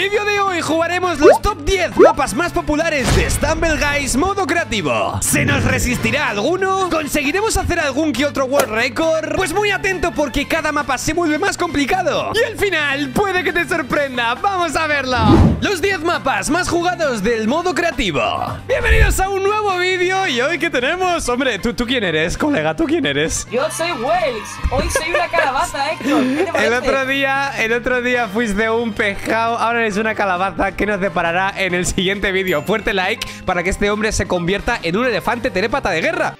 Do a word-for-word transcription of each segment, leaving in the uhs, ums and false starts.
vídeo de hoy jugaremos los top diez mapas más populares de Stumble Guys modo creativo. ¿Se nos resistirá alguno? ¿Conseguiremos hacer algún que otro world record? Pues muy atento porque cada mapa se vuelve más complicado y al final puede que te sorprenda. ¡Vamos a verlo! Los diez mapas más jugados del modo creativo. Bienvenidos a un nuevo vídeo. ¿Y hoy qué tenemos? Hombre, ¿tú, ¿tú quién eres, colega? ¿Tú quién eres? Yo soy Welks. Hoy soy una calabaza, Héctor. ¿Qué te parece? El otro día, el otro día fuiste un pescado, ahora eres una calabaza. Que nos deparará en el siguiente vídeo. Fuerte like para que este hombre se convierta en un elefante telépata de guerra.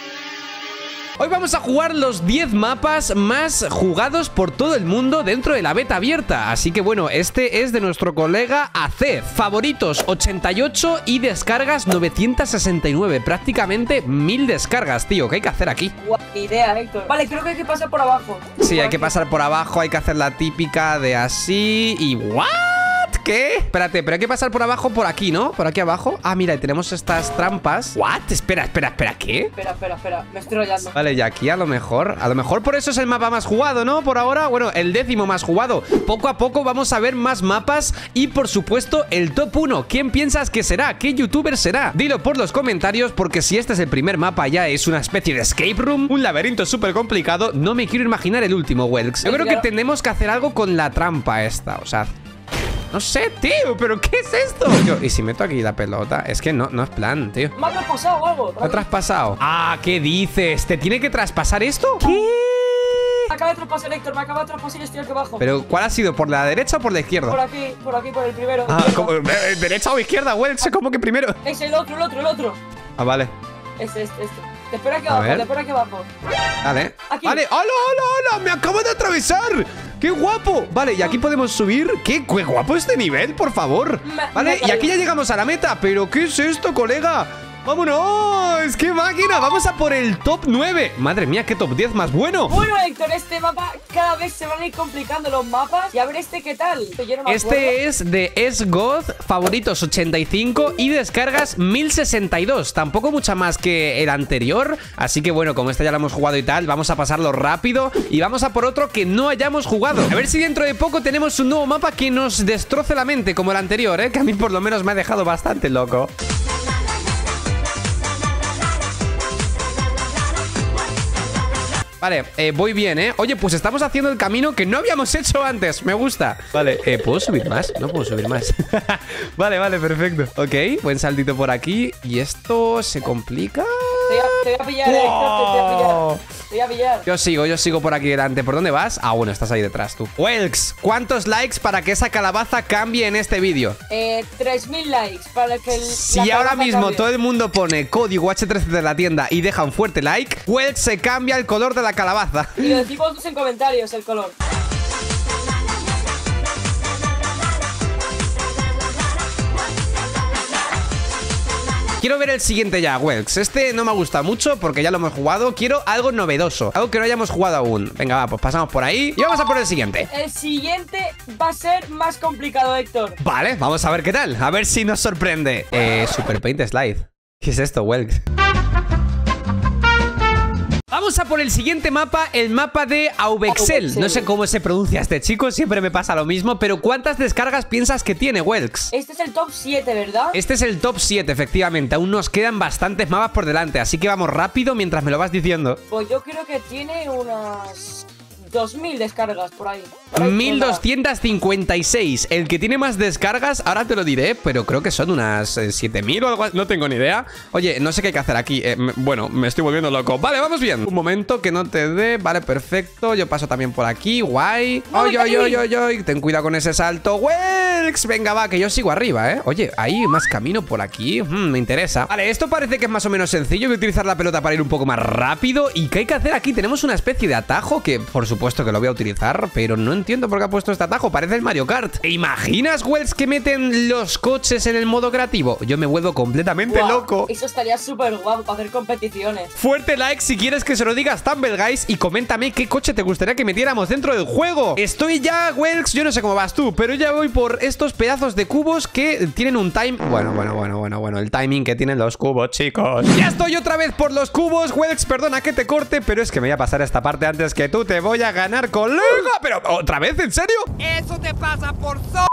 Hoy vamos a jugar los diez mapas más jugados por todo el mundo dentro de la beta abierta. Así que bueno, este es de nuestro colega A C. Favoritos ochenta y ocho y descargas novecientos sesenta y nueve. Prácticamente mil descargas, tío. ¿Qué hay que hacer aquí? Buena idea, Héctor. Vale, creo que hay que pasar por abajo. Sí, por hay que aquí. pasar por abajo. Hay que hacer la típica de así y... ¿what? ¿Qué? Espérate, pero hay que pasar por abajo, por aquí, ¿no? Por aquí abajo. Ah, mira, y tenemos estas trampas. ¿What? Espera, espera, espera, ¿qué? Espera, espera, espera. Me estoy rollando. Vale, y aquí a lo mejor A lo mejor por eso es el mapa más jugado, ¿no? Por ahora, bueno, el décimo más jugado. Poco a poco vamos a ver más mapas. Y por supuesto, el top uno. ¿Quién piensas que será? ¿Qué youtuber será? Dilo por los comentarios, porque si este es el primer mapa ya es una especie de escape room, un laberinto súper complicado. No me quiero imaginar el último, Welks. Yo creo que tenemos que hacer algo con la trampa esta. O sea... no sé, tío, pero ¿qué es esto? Yo, ¿y si meto aquí la pelota? Es que no, no es plan, tío. ¿Me ha traspasado algo? ¿Me ha traspasado? Ah, ¿qué dices? ¿Te tiene que traspasar esto? ¿Qué? Me acaba de traspasar, Héctor. Me acaba de traspasar y estoy aquí abajo. ¿Pero cuál ha sido? ¿Por la derecha o por la izquierda? Por aquí, por aquí, por el primero. Ah, ¿cómo? ¿Derecha o izquierda, Welks? ¿Cómo que primero? Es el otro, el otro, el otro. Ah, vale. Este, este, este. Te espero aquí A abajo, ver. te espero aquí abajo. Vale. Aquí. Vale. ¡Hola, hola, hola! ¡Me acabo de atravesar! ¡Qué guapo! Vale, y aquí podemos subir. ¡Qué, qué guapo este nivel, por favor! Me- Vale, me y aquí caigo. ya llegamos a la meta. ¿Pero qué es esto, colega? ¡Vámonos! ¡Qué máquina! Vamos a por el top nueve. Madre mía, qué top diez más bueno. Bueno, Héctor, este mapa cada vez se van a ir complicando los mapas. Y a ver este qué tal. Yo no me acuerdo. Este es de S-God, favoritos ochenta y cinco y descargas mil sesenta y dos. Tampoco mucha más que el anterior. Así que bueno, como este ya lo hemos jugado y tal, vamos a pasarlo rápido y vamos a por otro que no hayamos jugado. A ver si dentro de poco tenemos un nuevo mapa que nos destroce la mente como el anterior, ¿eh? Que a mí por lo menos me ha dejado bastante loco. Vale, eh, voy bien, ¿eh? Oye, pues estamos haciendo el camino que no habíamos hecho antes. Me gusta. Vale, eh, ¿puedo subir más? No puedo subir más. Vale, vale, perfecto. Ok, buen saltito por aquí. ¿Y esto se complica? Te voy a, te voy a pillar, Héctor. Te voy a pillar. Te voy a pillar. Yo sigo, yo sigo por aquí delante. ¿Por dónde vas? Ah, bueno, estás ahí detrás tú. Welks, ¿cuántos likes para que esa calabaza cambie en este vídeo? Eh, tres mil likes para que el. Si la ahora calabaza mismo cambie. todo el mundo pone código H trece de la tienda y deja un fuerte like, Welks se cambia el color de la calabaza. Y lo decimos en comentarios el color. Quiero ver el siguiente ya, Welks. Este no me gusta mucho porque ya lo hemos jugado. Quiero algo novedoso, algo que no hayamos jugado aún. Venga, va, pues pasamos por ahí y vamos a por el siguiente. El siguiente va a ser más complicado, Héctor. Vale, vamos a ver qué tal. A ver si nos sorprende. Eh, Super Paint Slide. ¿Qué es esto, Welks? Vamos a por el siguiente mapa, el mapa de Auvexel. Auvexel. No sé cómo se pronuncia este chico, siempre me pasa lo mismo. Pero ¿cuántas descargas piensas que tiene, Welks? Este es el top siete, ¿verdad? Este es el top siete, efectivamente. Aún nos quedan bastantes mapas por delante, así que vamos rápido mientras me lo vas diciendo. Pues yo creo que tiene unas dos mil descargas por ahí. Por ahí mil tendrá. doscientos cincuenta y seis. El que tiene más descargas, ahora te lo diré, pero creo que son unas eh, siete mil o algo así. No tengo ni idea. Oye, no sé qué hay que hacer aquí. Eh, me- bueno, me estoy volviendo loco. Vale, vamos bien. Un momento que no te dé. Vale, perfecto. Yo paso también por aquí. Guay. No, Oy, me oy, caí. oy, oy, oy. Ten cuidado con ese salto. Welks, venga, va, que yo sigo arriba, ¿eh? Oye, hay más camino por aquí. Hmm, me interesa. Vale, esto parece que es más o menos sencillo. Voy a utilizar la pelota para ir un poco más rápido. ¿Y qué hay que hacer aquí? Tenemos una especie de atajo que, por supuesto, que lo voy a utilizar. Pero no entiendo por qué ha puesto este atajo. Parece el Mario Kart. ¿Te imaginas, Welks, que meten los coches en el modo creativo? Yo me vuelvo completamente Guau, loco. Eso estaría súper guapo para hacer competiciones. Fuerte like si quieres que se lo digas Stumble Guys y coméntame qué coche te gustaría que metiéramos dentro del juego. Estoy ya, Welks, yo no sé cómo vas tú, pero ya voy por estos pedazos de cubos que tienen un time... Bueno, bueno, bueno, bueno, bueno, el timing que tienen los cubos, chicos. Ya estoy otra vez por los cubos, Welks, perdona que te corte, pero es que me voy a pasar esta parte antes que tú. Te voy a ganar, colega. Pero, ¿otra vez? ¿En serio? Eso te pasa por so...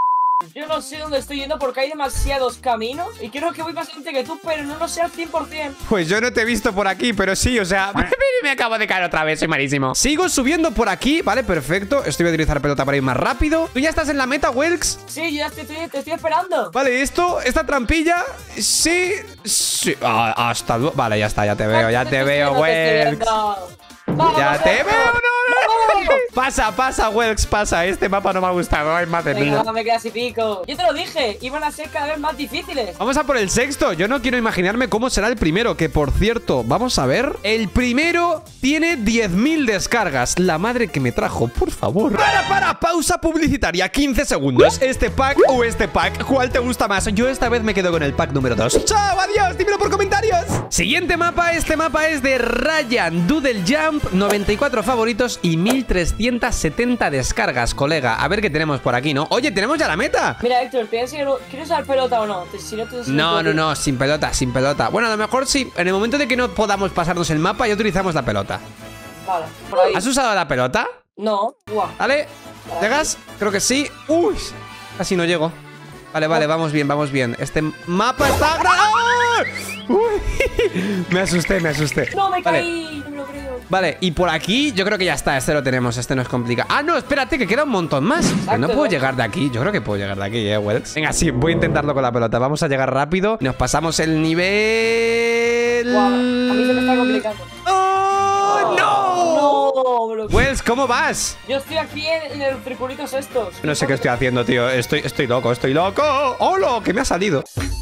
Yo no sé dónde estoy yendo porque hay demasiados caminos y creo que voy más gente que tú, pero no lo sé al cien por cien. Pues yo no te he visto por aquí, pero sí, o sea, me acabo de caer otra vez, soy malísimo. Sigo subiendo por aquí, vale, perfecto. Estoy voy a utilizar pelota para ir más rápido. ¿Tú ya estás en la meta, Welks? Sí, yo ya te estoy, te estoy esperando. Vale, esto, esta trampilla, sí, sí. Ah, hasta luego. Vale, ya está, ya te veo, ya te veo, Welks. Ya te veo, no, no, no. Pasa, pasa, Welks, pasa. Este mapa no me ha gustado, ay, madre mía. No me quedas y pico. Yo te lo dije, iban a ser cada vez más difíciles. Vamos a por el sexto. Yo no quiero imaginarme cómo será el primero. Que por cierto, vamos a ver. El primero tiene diez mil descargas. La madre que me trajo, por favor. Para, para, pausa publicitaria, quince segundos. ¿Este pack o este pack? ¿Cuál te gusta más? Yo esta vez me quedo con el pack número dos. Chao, adiós, dímelo por comentarios. Siguiente mapa, este mapa es de Ryan Doodle Jump. noventa y cuatro favoritos y mil trescientas setenta descargas, colega. A ver qué tenemos por aquí, ¿no? Oye, tenemos ya la meta. Mira, Héctor, te enseño, ¿quieres usar pelota o no? Si no, te no, no, no, sin pelota, sin pelota. Bueno, a lo mejor sí, en el momento de que no podamos pasarnos el mapa, ya utilizamos la pelota. Vale, por ahí. ¿Has usado la pelota? No, guau. Vale, ¿llegas? Creo que sí. Uy, casi no llego. Vale, vale, vamos bien, vamos bien. Este mapa está... ¡Ah! Uy, me asusté, me asusté. No, me vale. caí, no me lo creo. Vale, y por aquí yo creo que ya está, este lo tenemos, este no es complicado. Ah, no, espérate, que queda un montón más. Que no puedo llegar de aquí, yo creo que puedo llegar de aquí, eh, Welks. Venga, sí, voy a intentarlo con la pelota. Vamos a llegar rápido, nos pasamos el nivel... Wow, a mí se me está complicando. ¡Oh, no! No, Welks, ¿cómo vas? Yo estoy aquí en, en el circulitos estos. No sé qué estoy haciendo, tío, estoy, estoy loco, estoy loco. ¡Hola! ¿Qué me ha salido?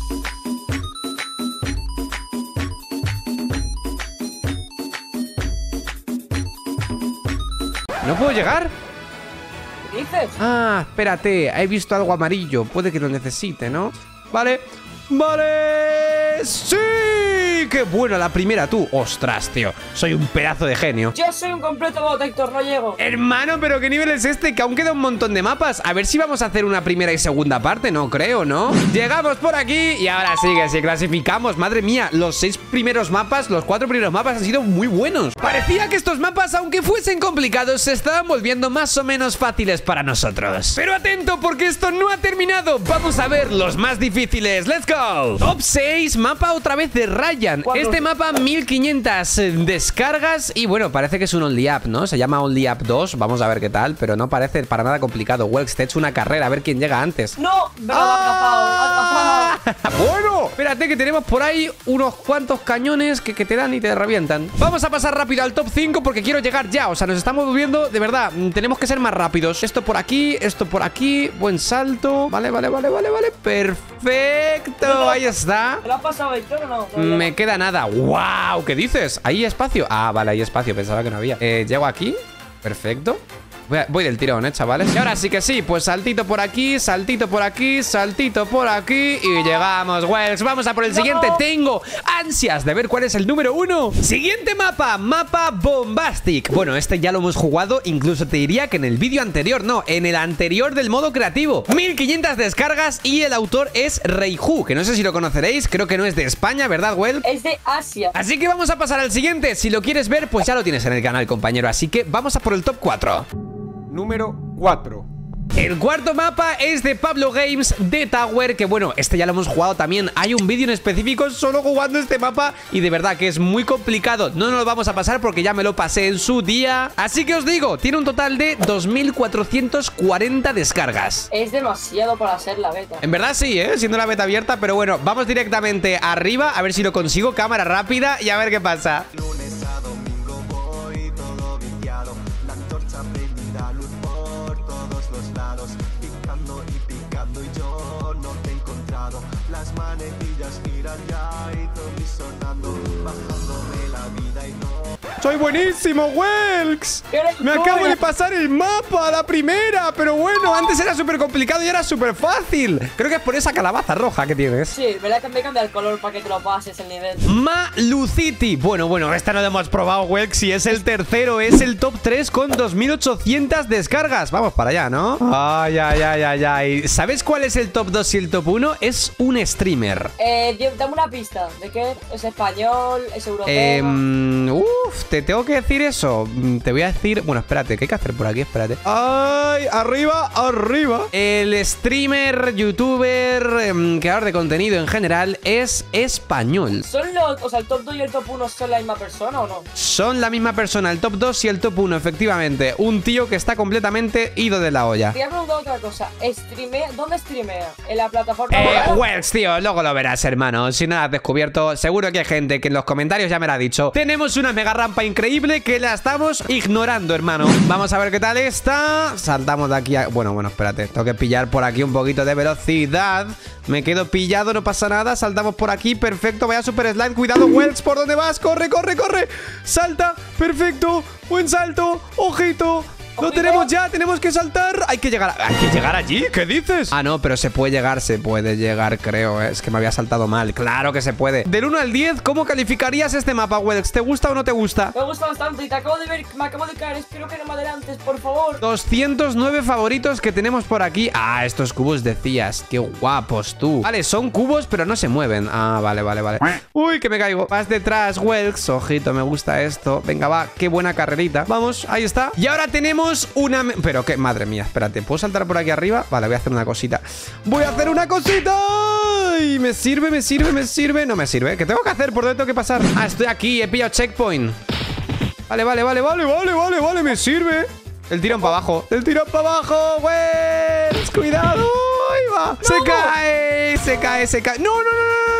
¿No puedo llegar? ¿Qué dices? Ah, espérate, he visto algo amarillo. Puede que lo necesite, ¿no? Vale, vale. ¡Sí! ¡Qué buena la primera, tú! ¡Ostras, tío! Soy un pedazo de genio. Yo soy un completo bot, Héctor, no llego. Hermano, pero ¿qué nivel es este? Que aún queda un montón de mapas. A ver si vamos a hacer una primera y segunda parte. No creo, ¿no? Llegamos por aquí y ahora sí que sí, clasificamos. Madre mía, los seis primeros mapas, los cuatro primeros mapas han sido muy buenos. Parecía que estos mapas, aunque fuesen complicados, se estaban volviendo más o menos fáciles para nosotros. Pero atento, porque esto no ha terminado. Vamos a ver los más difíciles. ¡Let's go! Top seis, mapa otra vez de Ryan. Este mapa, mil quinientas descargas. Y bueno, parece que es un Only Up, ¿no? Se llama Only Up dos, vamos a ver qué tal. Pero no parece para nada complicado. Welks, te he hecho una carrera, a ver quién llega antes. ¡No! Me lo ha atrapado. Bueno, espérate que tenemos por ahí unos cuantos cañones que, que te dan y te revientan. Vamos a pasar rápido al top cinco porque quiero llegar ya. O sea, nos estamos moviendo, de verdad, tenemos que ser más rápidos. Esto por aquí, esto por aquí. Buen salto. Vale, vale, vale, vale, vale. Perfecto, ahí está. ¿Te lo has pasado, Héctor, o no? Me Me queda nada. ¡Wow! ¿Qué dices? ¿Hay espacio? Ah, vale, hay espacio. Pensaba que no había. Eh, llego aquí. Perfecto. Voy, a, voy del tirón, ¿eh, chavales? Y ahora sí que sí. Pues saltito por aquí, saltito por aquí, saltito por aquí. Y llegamos, Welks. Vamos a por el no. siguiente. Tengo ansias de ver cuál es el número uno. Siguiente mapa. Mapa Bombastic. Bueno, este ya lo hemos jugado. Incluso te diría que en el vídeo anterior. No, en el anterior del modo creativo. mil quinientas descargas y el autor es Reihu, que no sé si lo conoceréis. Creo que no es de España, ¿verdad, Welks? Es de Asia. Así que vamos a pasar al siguiente. Si lo quieres ver, pues ya lo tienes en el canal, compañero. Así que vamos a por el top cuatro. Número cuatro. El cuarto mapa es de Pablo Games de Tower, que bueno, este ya lo hemos jugado también. Hay un vídeo en específico solo jugando este mapa y de verdad que es muy complicado. No nos lo vamos a pasar porque ya me lo pasé en su día. Así que os digo, tiene un total de dos mil cuatrocientas cuarenta descargas. Es demasiado para ser la beta. En verdad sí, ¿eh? Siendo la beta abierta, pero bueno, vamos directamente arriba a ver si lo consigo. Cámara rápida y a ver qué pasa. ¡Soy buenísimo, Welks! Me acabo de pasar el mapa a la primera. Pero bueno, antes era súper complicado y era súper fácil. Creo que es por esa calabaza roja que tienes. Sí, verdad que me cambia el color para que te lo pases el nivel. Malucity. Bueno, bueno, esta no la hemos probado, Welks. Y es el tercero, es el top tres con dos mil ochocientas descargas. Vamos para allá, ¿no? Ay, ay, ay, ay, ay. ¿Sabes cuál es el top dos y el top uno? Es un streamer. Eh, dame una pista. ¿De qué? ¿Es español? ¿Es europeo? Eh, uff. Uf, te tengo que decir eso. Mm, Te voy a decir... Bueno, espérate, ¿qué hay que hacer por aquí? Espérate. ¡Ay! ¡Arriba! ¡Arriba! El streamer, youtuber, em, creador de contenido en general es español. ¿Son los, o sea, el top dos y el top uno son la misma persona o no? Son la misma persona, el top dos y el top uno, efectivamente. Un tío que está completamente ido de la olla. Te voy a preguntar otra cosa. ¿Streamea? ¿Dónde streamea? ¿En la plataforma? Eh, web? Wells, tío, luego lo verás, hermano. Si no lo has descubierto, seguro que hay gente que en los comentarios ya me lo ha dicho. Tenemos una mega rampa increíble que la estamos ignorando, hermano. Vamos a ver qué tal está. Saltamos de aquí a... Bueno, bueno, espérate. Tengo que pillar por aquí un poquito de velocidad. Me quedo pillado, no pasa nada. Saltamos por aquí, perfecto. Vaya super slide, cuidado, Wells, ¿por dónde vas? Corre, corre, corre. Salta, perfecto. Buen salto, ojito. Lo tenemos ya, tenemos que saltar. Hay que llegar, hay que llegar allí, ¿qué dices? Ah, no, pero se puede llegar, se puede llegar, creo, ¿eh? Es que me había saltado mal, claro que se puede. Del uno al diez, ¿cómo calificarías este mapa, Welks? ¿Te gusta o no te gusta? Me gusta bastante y te acabo de ver, me acabo de caer. Espero que no me adelantes, por favor. doscientos nueve favoritos que tenemos por aquí. Ah, estos cubos decías, qué guapos tú. Vale, son cubos, pero no se mueven. Ah, vale, vale, vale. Uy, que me caigo. Vas detrás, Welks. Ojito, me gusta esto. Venga, va, qué buena carrerita. Vamos, ahí está. Y ahora tenemos una... Pero qué, madre mía, espérate, ¿puedo saltar por aquí arriba? Vale, voy a hacer una cosita. Voy a hacer una cosita. Ay, me sirve, me sirve, me sirve. No me sirve, ¿qué tengo que hacer? ¿Por dónde tengo que pasar? Ah, estoy aquí, he pillado checkpoint. Vale, vale, vale, vale, vale, vale, vale, me sirve. El tirón para abajo, el tirón para abajo, güey. Cuidado, ahí va. Se cae, se cae, se cae. No, no, no, no.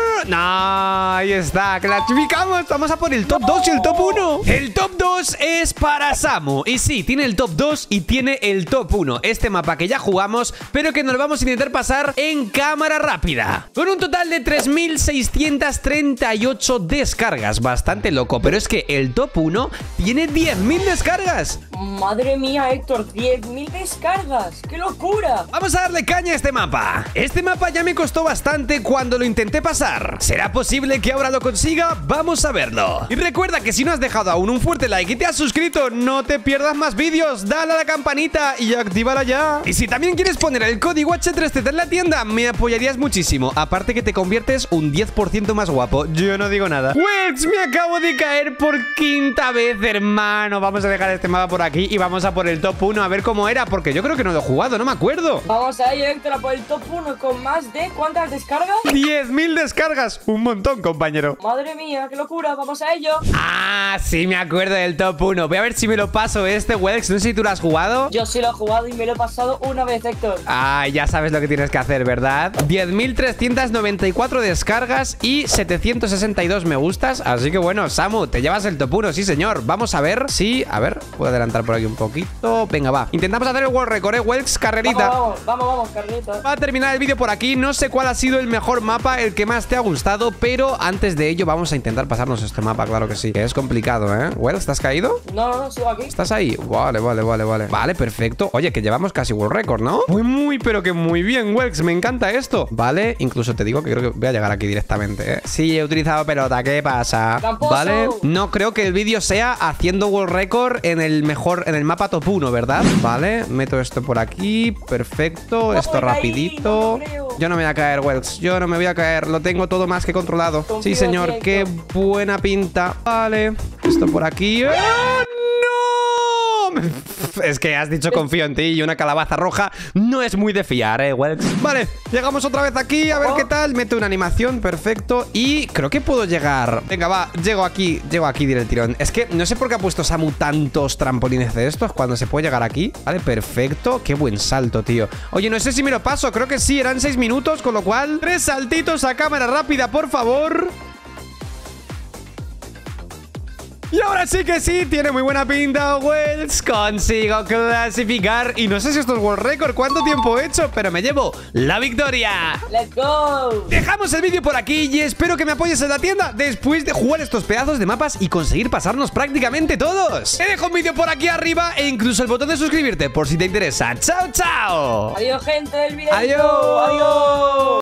No, ahí está, clasificamos. Vamos a por el top dos y el top uno. El top dos es para Samu. Y sí, tiene el top dos y tiene el top uno. Este mapa que ya jugamos, pero que nos lo vamos a intentar pasar en cámara rápida. Con un total de tres mil seiscientos treinta y ocho descargas. Bastante loco, pero es que el top uno tiene diez mil descargas. Madre mía, Héctor, diez mil descargas. ¡Qué locura! Vamos a darle caña a este mapa. Este mapa ya me costó bastante cuando lo intenté pasar. ¿Será posible que ahora lo consiga? Vamos a verlo. Y recuerda que si no has dejado aún un fuerte like y te has suscrito, no te pierdas más vídeos. Dale a la campanita y actívala ya. Y si también quieres poner el código H tres Z en la tienda, me apoyarías muchísimo. Aparte que te conviertes un diez por ciento más guapo. Yo no digo nada. Welks, me acabo de caer por quinta vez, hermano. Vamos a dejar este mapa por aquí y vamos a por el top uno a ver cómo era, porque yo creo que no lo he jugado, no me acuerdo. Vamos a ello, Héctor, a por el top uno con más de... ¿Cuántas descargas? diez mil descargas. Un montón, compañero. Madre mía, qué locura, vamos a ello. Ah, sí, me acuerdo del top uno. Voy a ver si me lo paso este, Welks. No sé si tú lo has jugado. Yo sí lo he jugado y me lo he pasado una vez, Héctor. Ah, ya sabes lo que tienes que hacer, ¿verdad? diez mil trescientos noventa y cuatro descargas y setecientos sesenta y dos me gustas. Así que bueno, Samu, te llevas el top uno, sí señor. Vamos a ver si... A ver, puedo adelantar por aquí un poquito. Venga, va. Intentamos hacer el world record, ¿eh, Welks? Carrerita. Vamos, vamos, vamos, vamos, carrerita. Va a terminar el vídeo por aquí. No sé cuál ha sido el mejor mapa, el que más te ha gustado, pero antes de ello vamos a intentar pasarnos este mapa, claro que sí. Que es complicado, ¿eh? Welks, ¿estás caído? No, no, no, sigo aquí. ¿Estás ahí? Vale, vale, vale, vale. Vale, perfecto. Oye, que llevamos casi world record, ¿no? Muy, muy, pero que muy bien, Welks. Me encanta esto. Vale, incluso te digo que creo que voy a llegar aquí directamente, ¿eh? Sí, he utilizado pelota. ¿Qué pasa? Tramposo. Vale. No creo que el vídeo sea haciendo world record en el mejor, en el mapa top uno, ¿verdad? Vale, meto esto por aquí. Perfecto. No esto voy a caer, rapidito. no me creo. Yo no me voy a caer, Welks. Yo no me voy a caer. Lo tengo todo más que controlado. Confío Sí, señor. en ti, Qué Héctor. buena pinta. Vale. Esto por aquí. ¡Ah, no! Es que has dicho confío en ti y una calabaza roja no es muy de fiar, eh, Welks. Vale, llegamos otra vez aquí, a ver qué tal. Meto una animación, perfecto. Y creo que puedo llegar. Venga, va, llego aquí, llego aquí del tirón. Es que no sé por qué ha puesto Samu tantos trampolines de estos cuando se puede llegar aquí. Vale, perfecto. Qué buen salto, tío. Oye, no sé si me lo paso, creo que sí, eran seis minutos, con lo cual, tres saltitos a cámara rápida, por favor. Y ahora sí que sí, tiene muy buena pinta, Welks. Consigo clasificar. Y no sé si esto es world record, cuánto tiempo he hecho, pero me llevo la victoria. ¡Let's go! Dejamos el vídeo por aquí y espero que me apoyes en la tienda después de jugar estos pedazos de mapas y conseguir pasarnos prácticamente todos. Te dejo un vídeo por aquí arriba e incluso el botón de suscribirte por si te interesa. ¡Chao, chao! Adiós, gente del vídeo. ¡Adiós! ¡Adiós!